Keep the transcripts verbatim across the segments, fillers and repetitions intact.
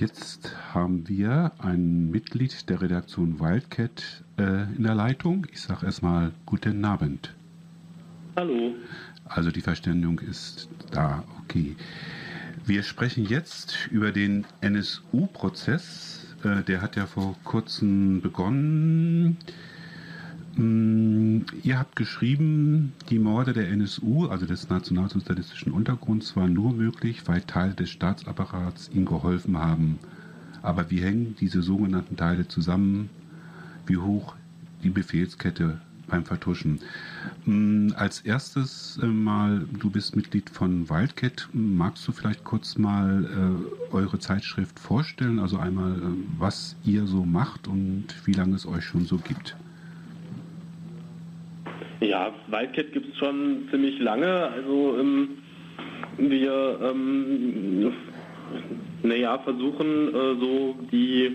Jetzt haben wir ein Mitglied der Redaktion Wildcat äh, in der Leitung. Ich sage erstmal guten Abend. Hallo. Also die Verständigung ist da, okay. Wir sprechen jetzt über den N S U-Prozess. Äh, der hat ja vor kurzem begonnen. Mm, ihr habt geschrieben, die Morde der N S U, also des nationalsozialistischen Untergrunds, waren nur möglich, weil Teile des Staatsapparats ihnen geholfen haben. Aber wie hängen diese sogenannten Teile zusammen? Wie hoch die Befehlskette beim Vertuschen? Mm, als erstes äh, mal, du bist Mitglied von Wildcat. Magst du vielleicht kurz mal äh, eure Zeitschrift vorstellen? Also einmal, äh, was ihr so macht und wie lange es euch schon so gibt? Ja, Wildcat gibt es schon ziemlich lange. Also ähm, wir ähm, naja, versuchen äh, so die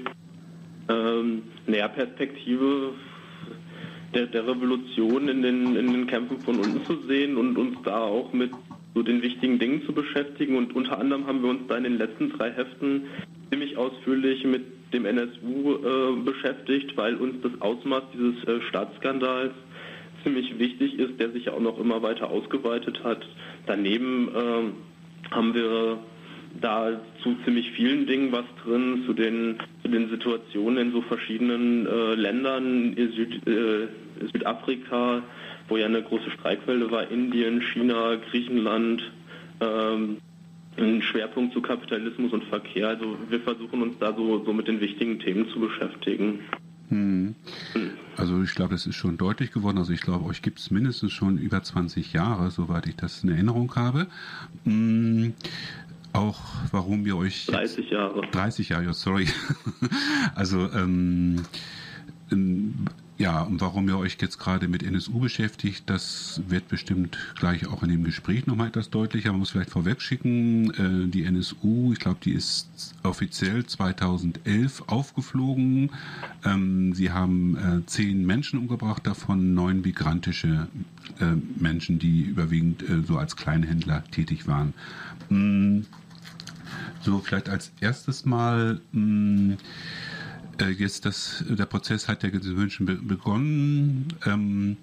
ähm, naja, Perspektive der, der Revolution in den, in den Kämpfen von unten zu sehen und uns da auch mit so den wichtigen Dingen zu beschäftigen. Und unter anderem haben wir uns da in den letzten drei Heften ziemlich ausführlich mit dem N S U äh, beschäftigt, weil uns das Ausmaß dieses äh, Staatsskandals ziemlich wichtig ist, der sich ja auch noch immer weiter ausgeweitet hat. Daneben äh, haben wir da zu ziemlich vielen Dingen was drin, zu den, zu den Situationen in so verschiedenen äh, Ländern, Süd, äh, Südafrika, wo ja eine große Streikwelle war, Indien, China, Griechenland, ähm, ein Schwerpunkt zu Kapitalismus und Verkehr. Also wir versuchen uns da so, so mit den wichtigen Themen zu beschäftigen. Hm. Also ich glaube, das ist schon deutlich geworden. Also ich glaube, euch gibt es mindestens schon über zwanzig Jahre, soweit ich das in Erinnerung habe. Hm. Auch warum wir euch... dreißig Jahre. dreißig Jahre, sorry. Also ähm, ähm, ja, und warum ihr euch jetzt gerade mit N S U beschäftigt, das wird bestimmt gleich auch in dem Gespräch nochmal etwas deutlicher. Man muss vielleicht vorweg schicken, äh, die N S U, ich glaube, die ist offiziell zweitausendelf aufgeflogen. Ähm, sie haben äh, zehn Menschen umgebracht, davon neun migrantische äh, Menschen, die überwiegend äh, so als Kleinhändler tätig waren. Mm, so, vielleicht als erstes mal... Mm, Jetzt das, der Prozess hat ja in München begonnen. Ähm,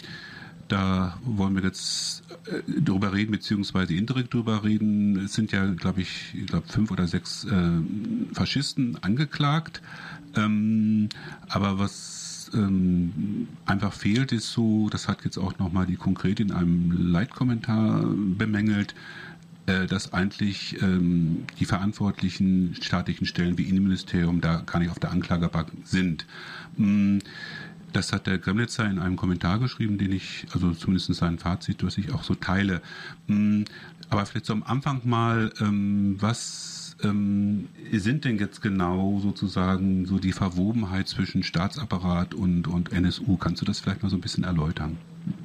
da wollen wir jetzt äh, drüber reden, beziehungsweise indirekt drüber reden. Es sind ja, glaube ich, ich glaube fünf oder sechs äh, Faschisten angeklagt. Ähm, aber was ähm, einfach fehlt, ist so, das hat jetzt auch nochmal die Konkret in einem Leitkommentar bemängelt, dass eigentlich ähm, die verantwortlichen staatlichen Stellen wie Innenministerium da gar nicht auf der Anklagebank sind. Das hat der Gremnitzer in einem Kommentar geschrieben, den ich, also zumindest sein Fazit, was ich auch so teile. Aber vielleicht so am Anfang mal, ähm, was ähm, sind denn jetzt genau sozusagen so die Verwobenheit zwischen Staatsapparat und, und N S U? Kannst du das vielleicht mal so ein bisschen erläutern?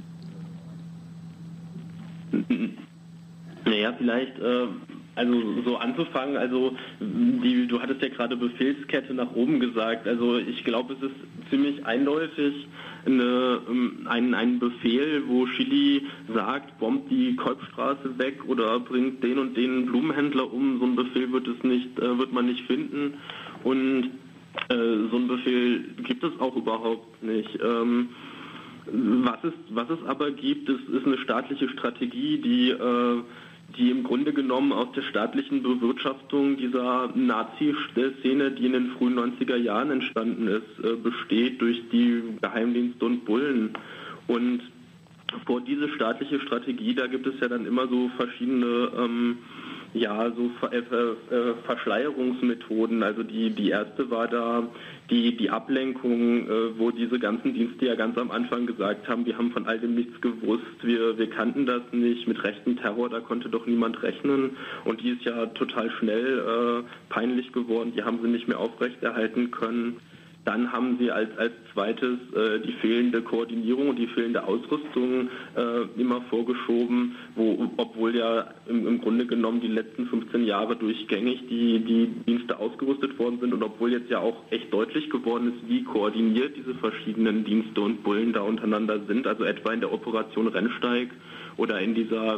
Naja, vielleicht, äh, also so anzufangen, also die, du hattest ja gerade Befehlskette nach oben gesagt, also ich glaube, es ist ziemlich eindeutig eine, ein, ein Befehl, wo Chili sagt, bombt die Kolbstraße weg oder bringt den und den Blumenhändler um, so ein Befehl wird es nicht, äh, wird man nicht finden und äh, so ein Befehl gibt es auch überhaupt nicht. Ähm, was, es, was es aber gibt, ist, ist eine staatliche Strategie, die äh, die im Grunde genommen aus der staatlichen Bewirtschaftung dieser Nazi-Szene, die in den frühen neunziger Jahren entstanden ist, besteht durch die Geheimdienste und Bullen. Und vor diese staatliche Strategie, da gibt es ja dann immer so verschiedene ähm, ja, so Ver äh, Verschleierungsmethoden. Also die, die erste war da die, die Ablenkung, äh, wo diese ganzen Dienste ja ganz am Anfang gesagt haben, wir haben von all dem nichts gewusst, wir, wir kannten das nicht, mit rechtem Terror, da konnte doch niemand rechnen. Und die ist ja total schnell äh, peinlich geworden, die haben sie nicht mehr aufrechterhalten können. Dann haben sie als, als zweites äh, die fehlende Koordinierung und die fehlende Ausrüstung äh, immer vorgeschoben, wo, obwohl ja im, im Grunde genommen die letzten fünfzehn Jahre durchgängig die, die Dienste ausgerüstet worden sind und obwohl jetzt ja auch echt deutlich geworden ist, wie koordiniert diese verschiedenen Dienste und Bullen da untereinander sind, also etwa in der Operation Rennsteig oder in dieser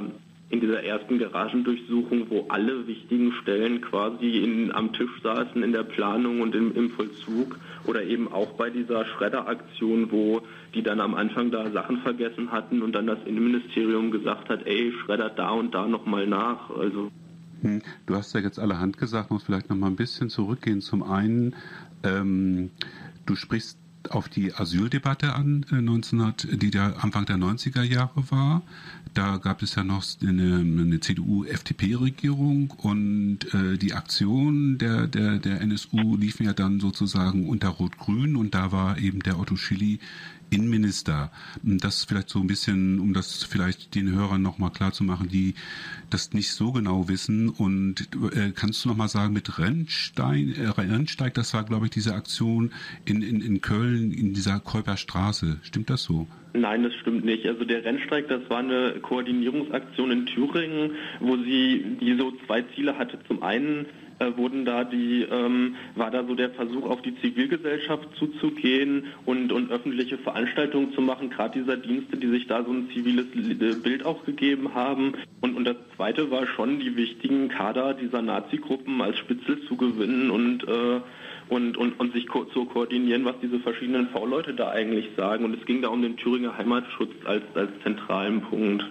in dieser ersten Garagendurchsuchung, wo alle wichtigen Stellen quasi in, am Tisch saßen in der Planung und im, im Vollzug, oder eben auch bei dieser Schredderaktion, wo die dann am Anfang da Sachen vergessen hatten und dann das Innenministerium gesagt hat, ey, schreddert da und da nochmal nach. Also hm, du hast ja jetzt allerhand gesagt, muss vielleicht nochmal ein bisschen zurückgehen. Zum einen, ähm, du sprichst auf die Asyldebatte an, äh, neunzehnhundert, die der Anfang der neunziger Jahre war. Da gab es ja noch eine, eine C D U-F D P-Regierung und äh, die Aktionen der, der, der N S U liefen ja dann sozusagen unter Rot-Grün und da war eben der Otto Schily Innenminister. Das vielleicht so ein bisschen, um das vielleicht den Hörern nochmal klar zu machen, die das nicht so genau wissen. Und äh, kannst du nochmal sagen, mit Rennstein, äh, Rennsteig, das war, glaube ich, diese Aktion in, in, in Köln, in dieser Keuper Straße. Stimmt das so? Nein, das stimmt nicht. Also der Rennstreik, das war eine Koordinierungsaktion in Thüringen, wo sie die so zwei Ziele hatte. Zum einen äh, wurden da die, ähm, war da so der Versuch, auf die Zivilgesellschaft zuzugehen und, und öffentliche Veranstaltungen zu machen, gerade dieser Dienste, die sich da so ein ziviles Bild auch gegeben haben. Und, und das zweite war schon, die wichtigen Kader dieser Nazi-Gruppen als Spitzel zu gewinnen und äh, Und, und, und sich ko- zu koordinieren, was diese verschiedenen V-Leute da eigentlich sagen. Und es ging da um den Thüringer Heimatschutz als, als zentralen Punkt.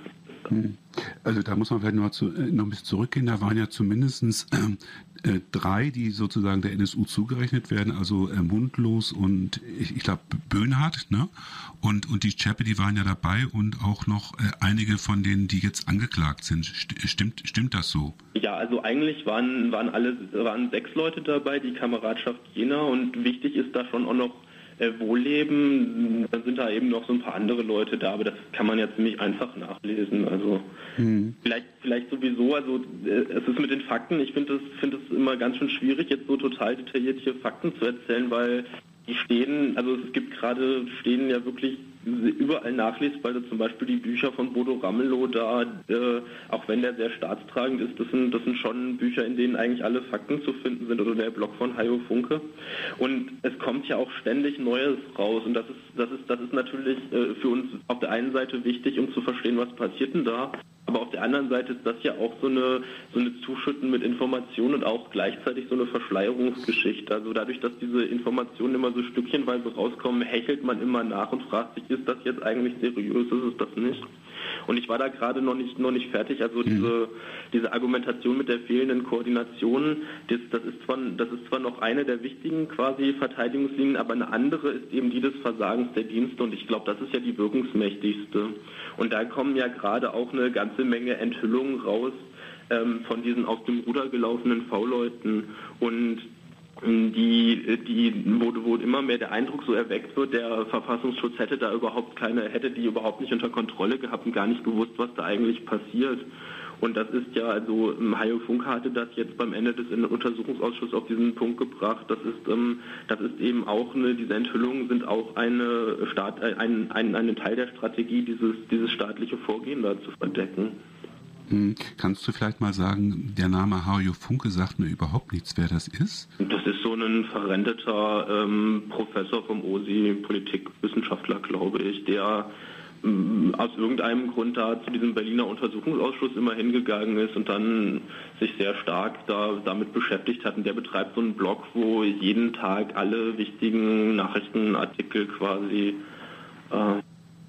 Also da muss man vielleicht noch, zu, noch ein bisschen zurückgehen. Da waren ja zumindest äh, drei, die sozusagen der N S U zugerechnet werden. Also äh, Mundlos und ich, ich glaube Böhnhardt, ne? Und, und die Zschäpe, die waren ja dabei und auch noch äh, einige von denen, die jetzt angeklagt sind. Stimmt, stimmt das so? Ja, also eigentlich waren, waren alle waren sechs Leute dabei, die Kameradschaft Jena, und wichtig ist da schon auch noch äh, Wohlleben. Dann sind da eben noch so ein paar andere Leute da, aber das kann man ja ziemlich einfach nachlesen. Also mhm. vielleicht vielleicht sowieso, also äh, es ist mit den Fakten, ich finde es finde es immer ganz schön schwierig, jetzt so total detaillierte Fakten zu erzählen, weil die stehen, also es gibt gerade, stehen ja wirklich überall nachlesbar, also zum Beispiel die Bücher von Bodo Ramelow da, äh, auch wenn der sehr staatstragend ist, das sind, das sind schon Bücher, in denen eigentlich alle Fakten zu finden sind, oder der Blog von Hajo Funke. Und es kommt ja auch ständig Neues raus, und das ist, das ist, das ist natürlich äh, für uns auf der einen Seite wichtig, um zu verstehen, was passiert denn da. Aber auf der anderen Seite ist das ja auch so eine, so eine Zuschütten mit Informationen und auch gleichzeitig so eine Verschleierungsgeschichte. Also dadurch, dass diese Informationen immer so stückchenweise rauskommen, hechelt man immer nach und fragt sich, ist das jetzt eigentlich seriös, ist es das nicht? Und ich war da gerade noch nicht noch nicht fertig. Also diese diese Argumentation mit der fehlenden Koordination, das, das ist zwar das ist zwar noch eine der wichtigen quasi Verteidigungslinien, aber eine andere ist eben die des Versagens der Dienste, und ich glaube, das ist ja die wirkungsmächtigste. Und da kommen ja gerade auch eine ganze Menge Enthüllungen raus ähm, von diesen aus dem Ruder gelaufenen V-Leuten, und die, die, wo, wo immer mehr der Eindruck so erweckt wird, der Verfassungsschutz hätte da überhaupt keine, hätte die überhaupt nicht unter Kontrolle gehabt und gar nicht gewusst, was da eigentlich passiert. Und das ist ja, also Hajo Funke hatte das jetzt beim Ende des Untersuchungsausschusses auf diesen Punkt gebracht. Das ist, ähm, das ist eben auch eine, diese Enthüllungen sind auch eine Staat, ein, ein, ein Teil der Strategie, dieses, dieses staatliche Vorgehen da zu verdecken. Kannst du vielleicht mal sagen, der Name Hajo Funke sagt mir überhaupt nichts, wer das ist? Das ist so ein verrenteter ähm, Professor vom O S I, Politikwissenschaftler, glaube ich, der ähm, aus irgendeinem Grund da zu diesem Berliner Untersuchungsausschuss immer hingegangen ist und dann sich sehr stark da damit beschäftigt hat. Und der betreibt so einen Blog, wo jeden Tag alle wichtigen Nachrichtenartikel quasi äh,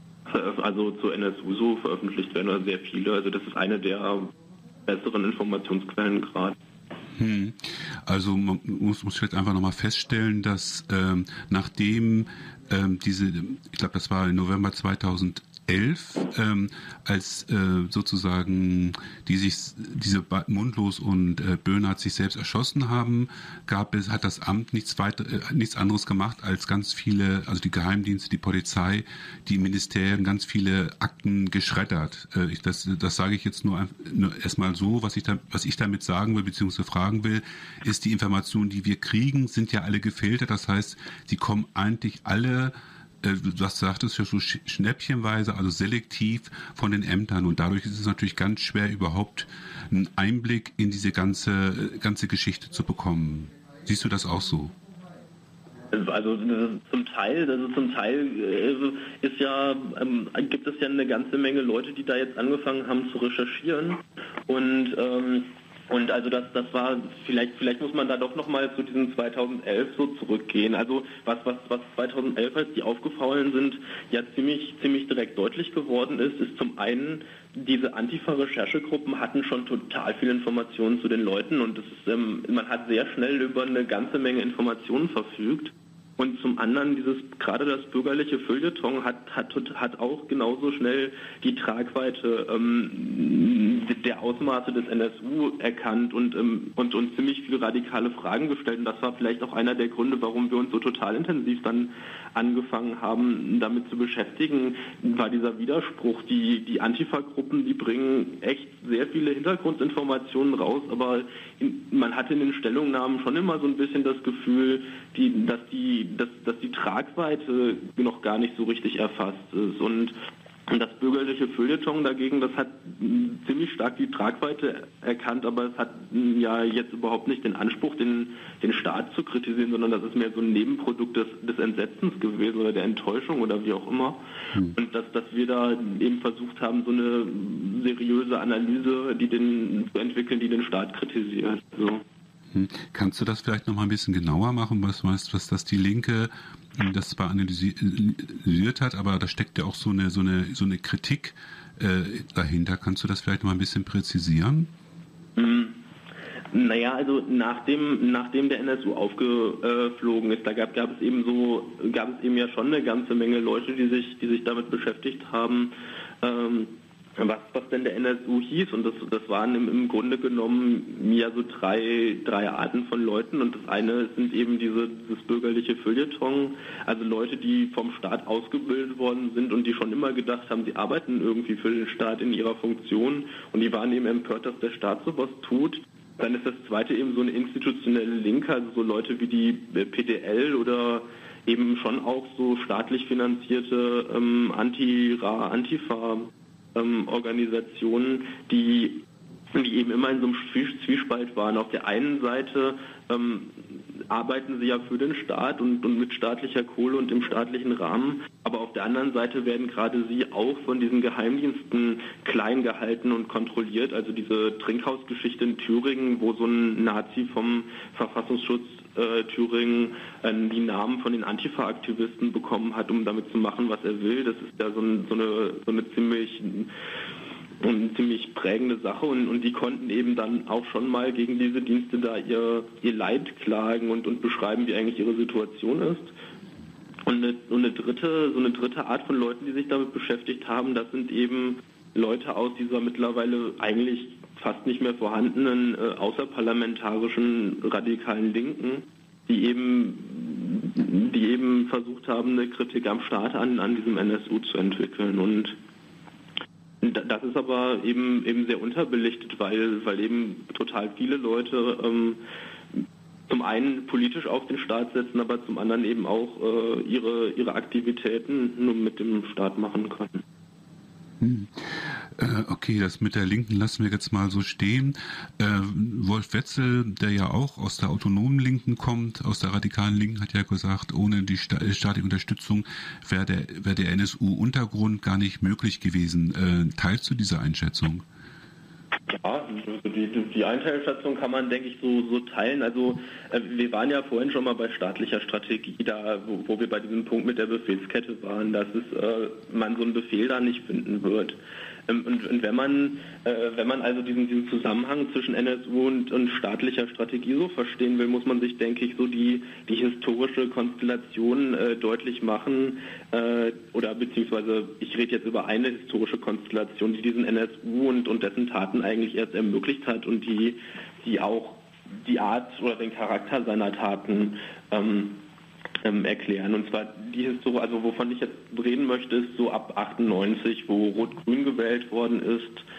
also zur N S U so veröffentlicht werden, oder sehr viele. Also das ist eine der besseren Informationsquellen gerade. Hm. Also man muss, muss vielleicht einfach nochmal feststellen, dass ähm, nachdem ähm, diese, ich glaube das war im November zweitausendelf, ähm, als äh, sozusagen die sich, diese Mundlos und äh, Böhnhardt sich selbst erschossen haben, gab es, hat das Amt nichts weiter, äh, nichts anderes gemacht, als ganz viele, also die Geheimdienste, die Polizei, die Ministerien, ganz viele Akten geschreddert. Äh, ich, das, das sage ich jetzt nur, nur erstmal so, was ich, da, was ich damit sagen will, beziehungsweise fragen will, ist, die Informationen, die wir kriegen, sind ja alle gefiltert. Das heißt, sie kommen eigentlich alle, du sagtest ja so schnäppchenweise, also selektiv von den Ämtern, und dadurch ist es natürlich ganz schwer, überhaupt einen Einblick in diese ganze ganze Geschichte zu bekommen. Siehst du das auch so? Also zum Teil, also zum Teil ist ja, ähm, gibt es ja eine ganze Menge Leute, die da jetzt angefangen haben zu recherchieren und ähm, und also das das war vielleicht vielleicht muss man da doch noch mal zu diesem zweitausendelf so zurückgehen. Also was was was zweitausendelf, als die aufgefallen sind, ja ziemlich ziemlich direkt deutlich geworden ist, ist zum einen, diese Antifa-Recherchegruppen hatten schon total viel Informationen zu den Leuten und das ist, ähm, man hat sehr schnell über eine ganze Menge Informationen verfügt. Und zum anderen, dieses gerade das bürgerliche Feuilleton hat, hat, hat auch genauso schnell die Tragweite ähm, der Ausmaße des N S U erkannt und, ähm, und uns ziemlich viele radikale Fragen gestellt. Und das war vielleicht auch einer der Gründe, warum wir uns so total intensiv dann angefangen haben, damit zu beschäftigen, war dieser Widerspruch. Die, die Antifa-Gruppen, die bringen echt sehr viele Hintergrundinformationen raus, aber in, man hatte in den Stellungnahmen schon immer so ein bisschen das Gefühl, die, dass, die, dass, dass die Tragweite noch gar nicht so richtig erfasst ist. Und das bürgerliche Feuilleton dagegen, das hat ziemlich stark die Tragweite erkannt, aber es hat ja jetzt überhaupt nicht den Anspruch, den, den Staat zu kritisieren, sondern das ist mehr so ein Nebenprodukt des, des Entsetzens gewesen oder der Enttäuschung oder wie auch immer. Hm. Und dass, dass wir da eben versucht haben, so eine seriöse Analyse, die den, zu entwickeln, die den Staat kritisiert. So. Kannst du das vielleicht noch mal ein bisschen genauer machen, was was, was das die Linke das zwar analysiert hat, aber da steckt ja auch so eine so eine so eine Kritik äh, dahinter. Kannst du das vielleicht noch mal ein bisschen präzisieren? Mhm. Naja, also nachdem nachdem der N S U aufgeflogen ist, da gab, gab es eben so gab es eben ja schon eine ganze Menge Leute, die sich die sich damit beschäftigt haben. Ähm, Was, was denn der N S U hieß, und das, das waren im, im Grunde genommen ja so drei, drei Arten von Leuten, und das eine sind eben diese, dieses bürgerliche Feuilleton, also Leute, die vom Staat ausgebildet worden sind und die schon immer gedacht haben, sie arbeiten irgendwie für den Staat in ihrer Funktion, und die waren eben empört, dass der Staat sowas tut. Dann ist das zweite eben so eine institutionelle Linke, also so Leute wie die P D L oder eben schon auch so staatlich finanzierte ähm, Anti-Ra, Antifa Ähm, Organisationen, die, die eben immer in so einem Zwiespalt waren. Auf der einen Seite ähm, arbeiten sie ja für den Staat und, und mit staatlicher Kohle und im staatlichen Rahmen, aber auf der anderen Seite werden gerade sie auch von diesen Geheimdiensten klein gehalten und kontrolliert. Also diese Trinkhausgeschichte in Thüringen, wo so ein Nazi vom Verfassungsschutz äh, Thüringen äh, die Namen von den Antifa-Aktivisten bekommen hat, um damit zu machen, was er will. Das ist ja so, ein, so, eine, so eine ziemlich eine ziemlich prägende Sache, und, und die konnten eben dann auch schon mal gegen diese Dienste da ihr, ihr Leid klagen und, und beschreiben, wie eigentlich ihre Situation ist. Und eine, und eine dritte, so eine dritte Art von Leuten, die sich damit beschäftigt haben, das sind eben Leute aus dieser mittlerweile eigentlich fast nicht mehr vorhandenen äh, außerparlamentarischen radikalen Linken, die eben die eben versucht haben, eine Kritik am Staat an, an diesem N S U zu entwickeln. Und das ist aber eben eben sehr unterbelichtet, weil weil eben total viele Leute ähm, zum einen politisch auf den Staat setzen, aber zum anderen eben auch äh, ihre ihre Aktivitäten nur mit dem Staat machen können. Hm. Äh, okay, das mit der Linken lassen wir jetzt mal so stehen. Äh, Wolf Wetzel, der ja auch aus der autonomen Linken kommt, aus der radikalen Linken, hat ja gesagt, ohne die sta- staatliche Unterstützung wäre der, wär der N S U-Untergrund gar nicht möglich gewesen. Äh, teilst du diese Einschätzung? Ja, die, die Einschätzung kann man, denke ich, so, so teilen. Also äh, wir waren ja vorhin schon mal bei staatlicher Strategie, da wo, wo wir bei diesem Punkt mit der Befehlskette waren, dass es, äh, man so einen Befehl da nicht finden wird. Ähm, und, und wenn man äh, wenn man also diesen, diesen Zusammenhang zwischen N S U und, und staatlicher Strategie so verstehen will, muss man sich, denke ich, so die, die historische Konstellation äh, deutlich machen, äh, oder beziehungsweise ich rede jetzt über eine historische Konstellation, die diesen N S U und, und dessen Taten eigentlich erst ermöglicht hat und die, die auch die Art oder den Charakter seiner Taten ähm, ähm, erklären. Und zwar die Historie, also wovon ich jetzt reden möchte, ist so ab achtundneunzig, wo Rot-Grün gewählt worden ist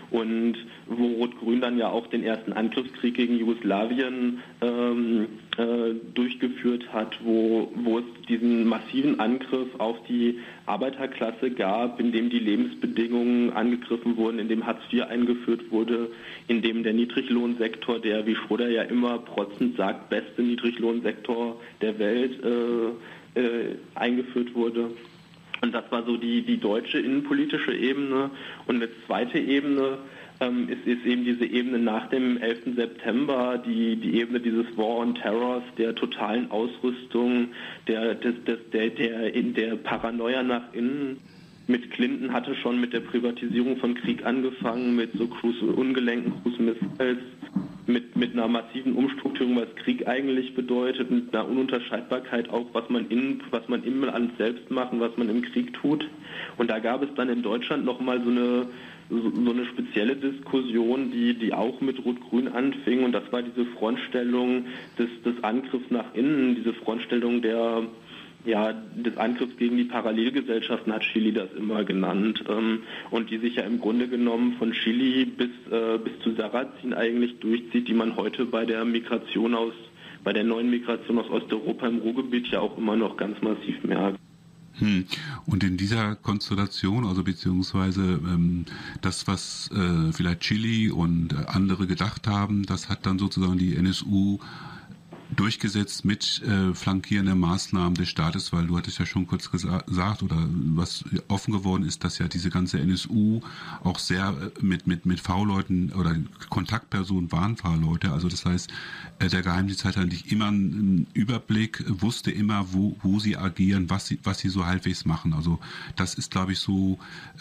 und wo Rot-Grün dann ja auch den ersten Angriffskrieg gegen Jugoslawien ähm, äh, durchgeführt hat, wo, wo es diesen massiven Angriff auf die Arbeiterklasse gab, in dem die Lebensbedingungen angegriffen wurden, in dem Hartz vier eingeführt wurde, in dem der Niedriglohnsektor, der, wie Schröder ja immer protzend sagt, beste Niedriglohnsektor der Welt äh, äh, eingeführt wurde. Und das war so die, die deutsche innenpolitische Ebene. Und eine zweite Ebene ähm, ist, ist eben diese Ebene nach dem elften September, die, die Ebene dieses War on Terrors, der totalen Ausrüstung, der, des, des, der, der, in der Paranoia nach innen. Mit Clinton hatte schon mit der Privatisierung von Krieg angefangen, mit so Cruise, ungelenken Cruise Missiles, mit, mit einer massiven Umstrukturierung, was Krieg eigentlich bedeutet, mit einer Ununterscheidbarkeit auch, was man in, was man im Land selbst macht und was man im Krieg tut. Und da gab es dann in Deutschland nochmal so eine, so, so eine spezielle Diskussion, die, die auch mit Rot-Grün anfing. Und das war diese Frontstellung des, des Angriffs nach innen, diese Frontstellung der Ja, des Angriffs gegen die Parallelgesellschaften hat Chili das immer genannt, ähm, und die sich ja im Grunde genommen von Chili bis, äh, bis zu Sarrazin eigentlich durchzieht, die man heute bei der Migration aus, bei der neuen Migration aus Osteuropa im Ruhrgebiet ja auch immer noch ganz massiv merkt. Hm. Und in dieser Konstellation, also beziehungsweise ähm, das, was äh, vielleicht Chili und andere gedacht haben, das hat dann sozusagen die N S U durchgesetzt mit äh, flankierenden Maßnahmen des Staates, weil du hattest ja schon kurz gesa- gesagt oder was offen geworden ist, dass ja diese ganze N S U auch sehr äh, mit mit mit V-Leuten oder Kontaktpersonen waren V-Leute, also das heißt, äh, der Geheimdienst hat eigentlich immer einen Überblick, wusste immer, wo wo sie agieren, was sie was sie so halbwegs machen, also das ist, glaube ich, so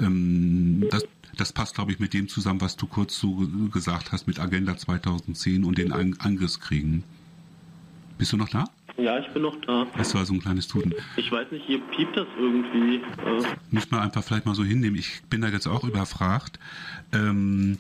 ähm, das Das passt, glaube ich, mit dem zusammen, was du kurz so gesagt hast mit Agenda zweitausendzehn und den An- Angriffskriegen. Bist du noch da? Ja, ich bin noch da. Das war so ein kleines Tuten. Ich weiß nicht, hier piept das irgendwie. Äh. Muss man einfach vielleicht mal so hinnehmen. Ich bin da jetzt auch überfragt. Ähm,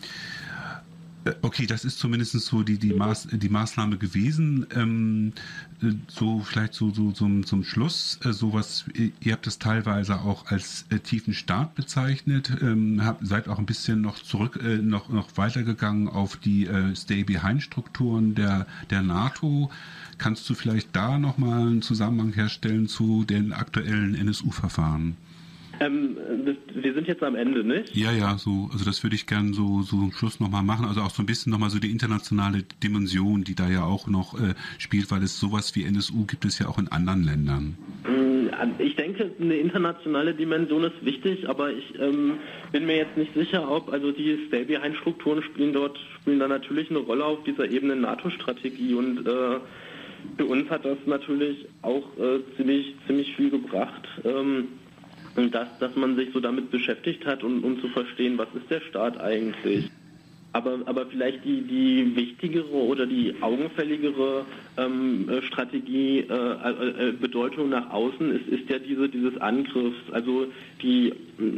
okay, das ist zumindest so die, die, Maß, die Maßnahme gewesen. Ähm, so vielleicht so, so, so zum Schluss, äh, sowas, ihr habt es teilweise auch als äh, tiefen Staat bezeichnet, ähm, habt, seid auch ein bisschen noch zurück, äh, noch, noch weitergegangen auf die äh, Stay-Behind-Strukturen der, der NATO. Kannst du vielleicht da nochmal einen Zusammenhang herstellen zu den aktuellen N S U-Verfahren? Ähm, das, wir sind jetzt am Ende, nicht? Ja, ja, so, also das würde ich gerne so, so zum Schluss nochmal machen. Also auch so ein bisschen nochmal so die internationale Dimension, die da ja auch noch äh, spielt, weil es sowas wie N S U gibt es ja auch in anderen Ländern. Ich denke, eine internationale Dimension ist wichtig, aber ich ähm, bin mir jetzt nicht sicher, ob, also die Stay-Behind-Strukturen spielen dort, spielen da natürlich eine Rolle auf dieser Ebene NATO-Strategie und äh, für uns hat das natürlich auch äh, ziemlich, ziemlich viel gebracht. Ähm, Dass, dass man sich so damit beschäftigt hat, um, um zu verstehen, was ist der Staat eigentlich. Aber, aber vielleicht die, die wichtigere oder die augenfälligere ähm, Strategie, äh, äh, Bedeutung nach außen ist, ist ja diese, dieses Angriffs. Also die,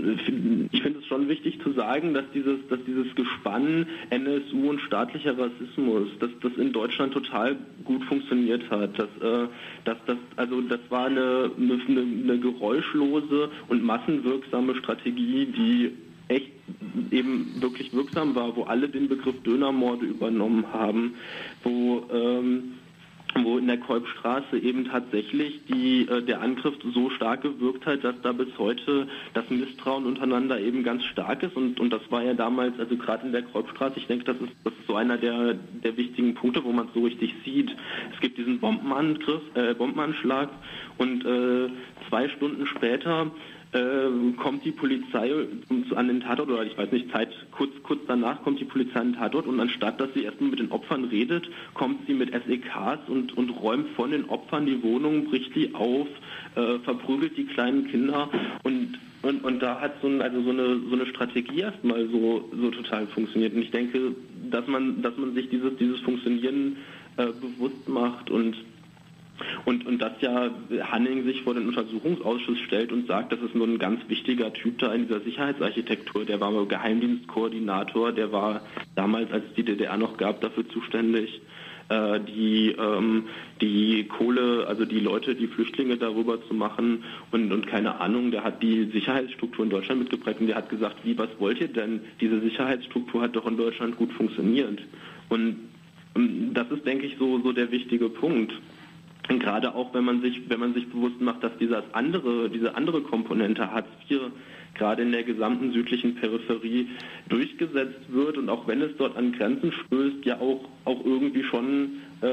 ich finde es schon wichtig zu sagen, dass dieses, dass dieses Gespann N S U und staatlicher Rassismus, dass das in Deutschland total gut funktioniert hat. Dass, äh, dass, dass, also das war eine, eine, eine geräuschlose und massenwirksame Strategie, die echt eben wirklich wirksam war, wo alle den Begriff Dönermorde übernommen haben, wo ähm, wo in der Kolbstraße eben tatsächlich die, äh, der Angriff so stark gewirkt hat, dass da bis heute das Misstrauen untereinander eben ganz stark ist und, und das war ja damals, also gerade in der Kolbstraße, ich denke, das ist, das ist so einer der, der wichtigen Punkte, wo man es so richtig sieht. Es gibt diesen Bombenangriff, äh, Bombenanschlag und äh, zwei Stunden später Äh, kommt die Polizei an den Tatort, oder ich weiß nicht, Zeit, kurz, kurz danach kommt die Polizei an den Tatort und anstatt, dass sie erstmal mit den Opfern redet, kommt sie mit S E Ks und, und räumt von den Opfern die Wohnung, bricht die auf, äh, verprügelt die kleinen Kinder und und, und da hat so, ein, also so, eine, so eine Strategie erstmal so, so total funktioniert und ich denke, dass man, dass man sich dieses, dieses Funktionieren äh, bewusst macht und Und, und dass ja Hanning sich vor den Untersuchungsausschuss stellt und sagt, das ist nur ein ganz wichtiger Typ da in dieser Sicherheitsarchitektur. Der war Geheimdienstkoordinator, der war damals, als es die D D R noch gab, dafür zuständig, äh, die ähm, die Kohle, also die Leute, die Flüchtlinge darüber zu machen und, und keine Ahnung, der hat die Sicherheitsstruktur in Deutschland mitgeprägt und der hat gesagt, wie, was wollt ihr denn? Diese Sicherheitsstruktur hat doch in Deutschland gut funktioniert. Und, und das ist, denke ich, so, so der wichtige Punkt. Und gerade auch, wenn man sich, wenn man sich bewusst macht, dass dieses andere, diese andere Komponente Hartz vier gerade in der gesamten südlichen Peripherie durchgesetzt wird und auch wenn es dort an Grenzen stößt, ja auch, auch irgendwie schon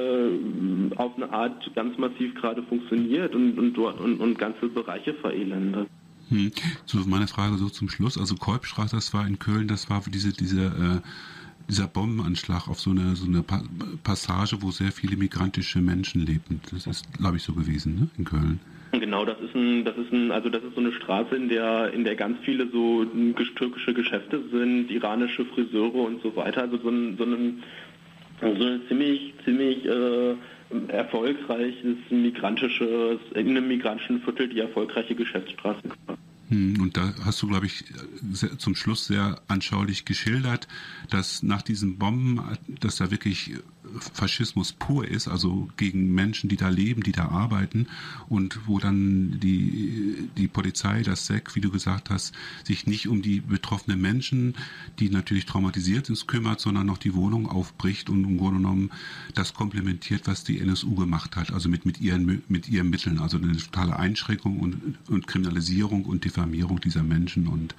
äh, auf eine Art ganz massiv gerade funktioniert und, und, dort, und, und ganze Bereiche verelendet. Hm. So meine Frage so zum Schluss. Also Kolbstraße, das war in Köln, das war diese, diese äh dieser Bombenanschlag auf so eine so eine Passage, wo sehr viele migrantische Menschen lebten. Das ist, glaube ich, so gewesen, ne? In Köln. Genau, das ist ein, das ist ein, also das ist so eine Straße, in der, in der ganz viele so türkische Geschäfte sind, iranische Friseure und so weiter. Also so ein, so ein, so ein ziemlich, ziemlich äh, erfolgreiches migrantisches, in einem migrantischen Viertel die erfolgreiche Geschäftsstraße. Und da hast du, glaube ich, zum Schluss sehr anschaulich geschildert, dass nach diesen Bomben, dass da wirklich Faschismus pur ist, also gegen Menschen, die da leben, die da arbeiten und wo dann die, die Polizei, das S E C, wie du gesagt hast, sich nicht um die betroffenen Menschen, die natürlich traumatisiert sind, kümmert, sondern noch die Wohnung aufbricht und im Grunde genommen das komplementiert, was die N S U gemacht hat, also mit, mit, ihren, mit ihren Mitteln, also eine totale Einschränkung und, und Kriminalisierung und Diffamierung dieser Menschen und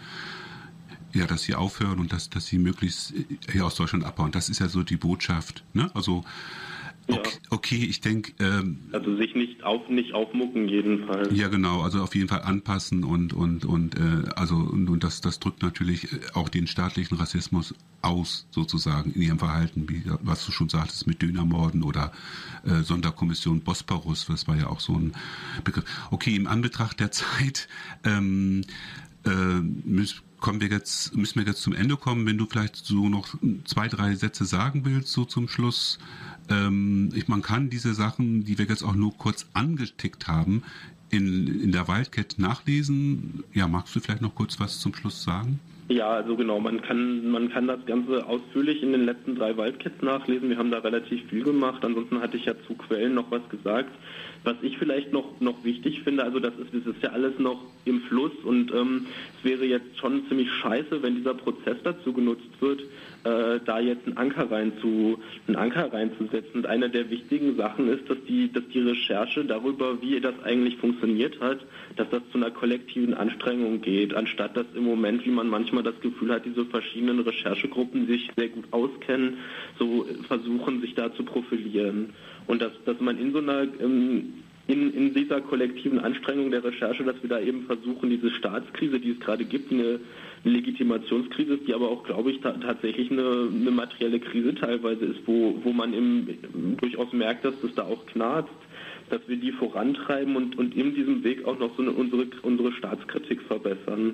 ja, dass sie aufhören und dass, dass sie möglichst hier aus Deutschland abbauen. Das ist ja so die Botschaft. Ne? Also okay, ja. okay ich denke... Ähm, also sich nicht auf nicht aufmucken jedenfalls. Ja, genau. Also auf jeden Fall anpassen und und und äh, also und, und das das drückt natürlich auch den staatlichen Rassismus aus sozusagen in ihrem Verhalten, wie was du schon sagtest mit Dönermorden oder äh, Sonderkommission Bosporus. Das war ja auch so ein Begriff. Okay, im Anbetracht der Zeit. Ähm, äh, müssen Kommen wir jetzt, müssen wir jetzt zum Ende kommen, wenn du vielleicht so noch zwei, drei Sätze sagen willst, so zum Schluss. Ähm, ich, man kann diese Sachen, die wir jetzt auch nur kurz angetickt haben, in, in der Wildcat nachlesen. Ja, magst du vielleicht noch kurz was zum Schluss sagen? Ja, also genau, man kann man kann das Ganze ausführlich in den letzten drei Wildcats nachlesen. Wir haben da relativ viel gemacht. Ansonsten hatte ich ja zu Quellen noch was gesagt. Was ich vielleicht noch noch wichtig finde, also das ist, das ist ja alles noch im Fluss und ähm, es wäre jetzt schon ziemlich scheiße, wenn dieser Prozess dazu genutzt wird, äh, da jetzt einen Anker rein zu einen Anker reinzusetzen. Und eine der wichtigen Sachen ist, dass die dass die Recherche darüber, wie das eigentlich funktioniert hat, dass das zu einer kollektiven Anstrengung geht, anstatt dass im Moment, wie man manchmal das Gefühl hat, diese verschiedenen Recherchegruppen sich sehr gut auskennen, so versuchen, sich da zu profilieren. Und dass, dass man in so einer, in, in dieser kollektiven Anstrengung der Recherche, dass wir da eben versuchen, diese Staatskrise, die es gerade gibt, eine, eine Legitimationskrise ist, die aber auch, glaube ich, ta- tatsächlich eine, eine materielle Krise teilweise ist, wo, wo man im, durchaus merkt, dass das da auch knarzt, dass wir die vorantreiben und, und in diesem Weg auch noch so eine, unsere, unsere Staatskritik verbessern.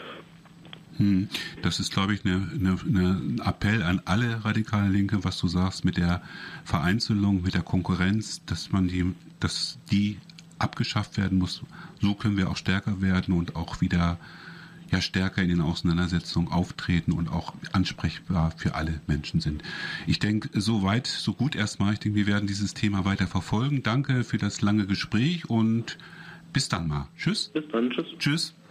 Das ist, glaube ich, eine, eine, eine, ein Appell an alle radikalen Linke, was du sagst, mit der Vereinzelung, mit der Konkurrenz, dass man die, dass die abgeschafft werden muss. So können wir auch stärker werden und auch wieder ja stärker in den Auseinandersetzungen auftreten und auch ansprechbar für alle Menschen sind. Ich denke, so weit, so gut erstmal. Ich denke, wir werden dieses Thema weiter verfolgen. Danke für das lange Gespräch und bis dann mal. Tschüss. Bis dann. Tschüss. Tschüss.